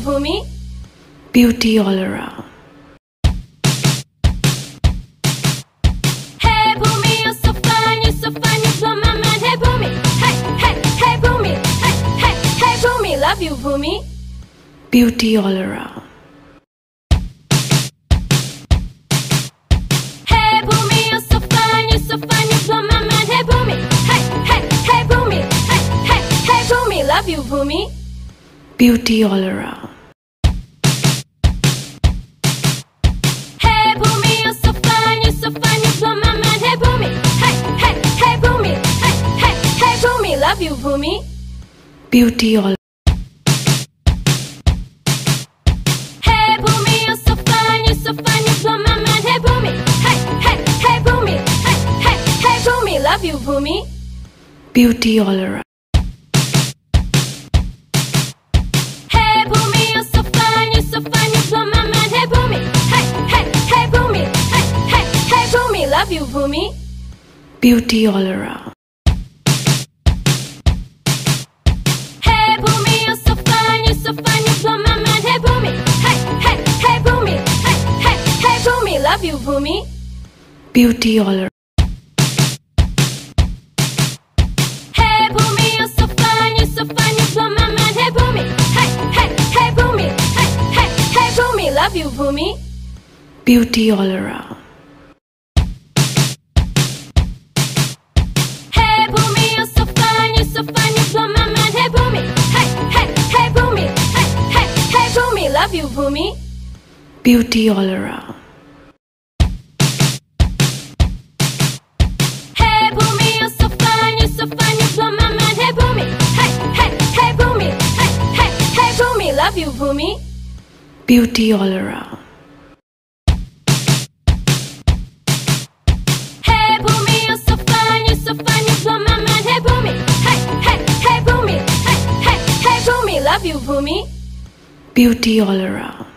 Bhumi. Beauty all around. Hey Bhumi, you're so fine, you blow my mind. Hey Bhumi, hey Bhumi, hey Bhumi, love you Bhumi. Beauty all around. Hey Bhumi, you're so fine, you blow my mind. Hey Bhumi, hey Bhumi, hey Bhumi, love you Bhumi. Beauty all around. Hey Bhumi, you're so fine, you blow my mind. Hey Bhumi, hey Bhumi, hey Bhumi, love you Bhumi. Beauty all. Hey Bhumi, you're so fine, you blow my mind. Hey Bhumi, hey Bhumi, hey Bhumi, love you Bhumi. Beauty all around. Hey Bhumi, you're so fine, you blow my mind. Hey Bhumi, hey Bhumi, hey Bhumi, love you Bhumi. Beauty all around. Hey Bhumi, you're so fine, you blow my mind. Hey Bhumi, hey Bhumi, hey Bhumi, love you Bhumi. Beauty all around. Hey Bhumi, you're so fine, you blow my mind. Hey Bhumi, hey Bhumi, hey Bhumi, love you Bhumi. Beauty all around. Hey Bhumi, you're so fine, you blow my mind. Hey Bhumi, hey Bhumi, hey Bhumi, love you Bhumi. Beauty all around. Hey Bhumi, you're so fine, you blow my mind. Hey Bhumi, hey Bhumi, hey Bhumi, love you Bhumi. Beauty all around. Hey Bhumi, you're so fine, you blow my mind. Hey Bhumi, hey Bhumi, hey Bhumi, love you Bhumi. Beauty all around.